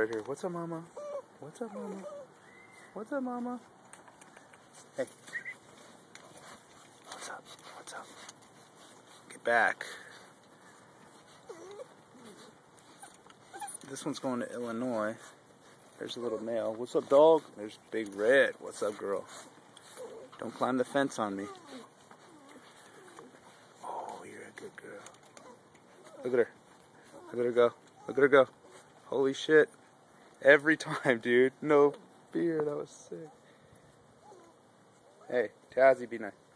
right here. What's up, mama? What's up, mama? What's up, mama? Hey. What's up? What's up? Get back. This one's going to Illinois. There's a little male. What's up, dog? There's Big Red. What's up, girl? Don't climb the fence on me. Oh, you're a good girl. Look at her. Look at her go. Look at her go. Holy shit. Every time, dude. No fear. That was sick. Hey, Tazzy, be nice.